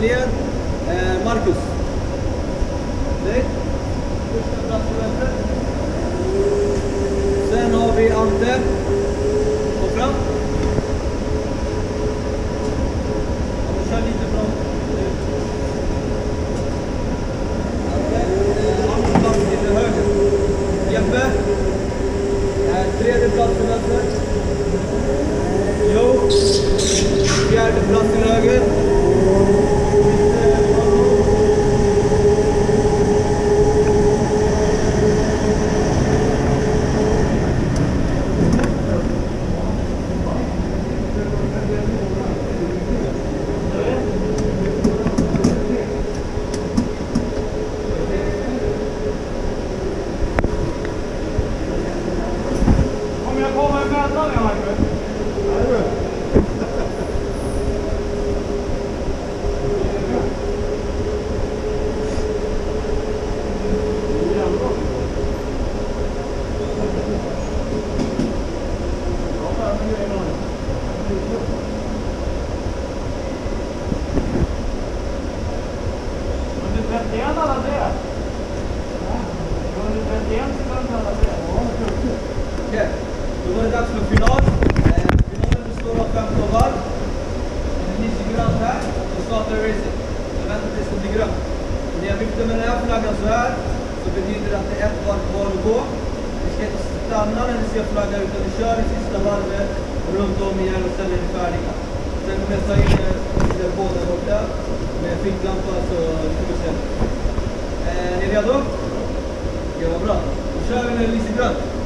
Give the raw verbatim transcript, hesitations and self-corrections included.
ner. Eh, Marcus. Nej. Första plats till vänster. Sen har vi Ante. Kom fram. Och kör lite från. Ante. Eh, andra plats till höger. Jeppe. Eh, tredje plats till vänster. Jo. Fjärde plats till höger. Kommer jag komma i mätaren, jag har inte? Nej, trettioen alla det? trettioen sekunder alla det? Okej, då var det dags för final. Eh, finalen består av femton varv. Det lyser grönt här, så startar racet. Jag väntar tills det blir grönt. När jag viftar med den här flaggan så här, så betyder det att det är ett varv kvar att gå. Vi ska inte stanna när ni ser flaggan, utan vi kör det sista varvet runt om igen och sen är vi färdiga. Sen kommer jag ta in den båda borta med ficklampa, så ska vi se. Eh, är ni redo? Ja, vad bra. Då kör vi när det lyser grönt.